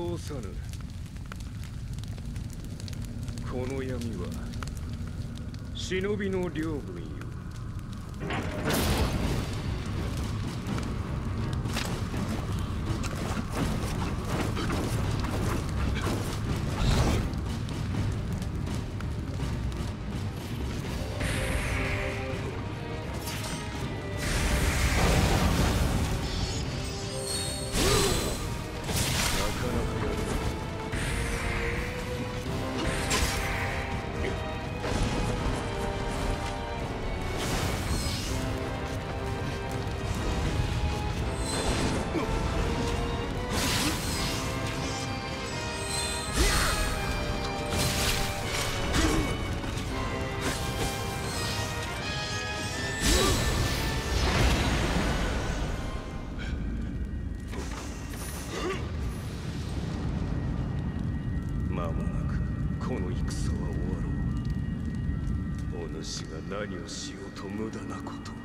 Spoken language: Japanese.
通さぬ。この闇は忍びの領分よ。間もなくこの戦は終わろう。お主が何をしようと無駄なこと。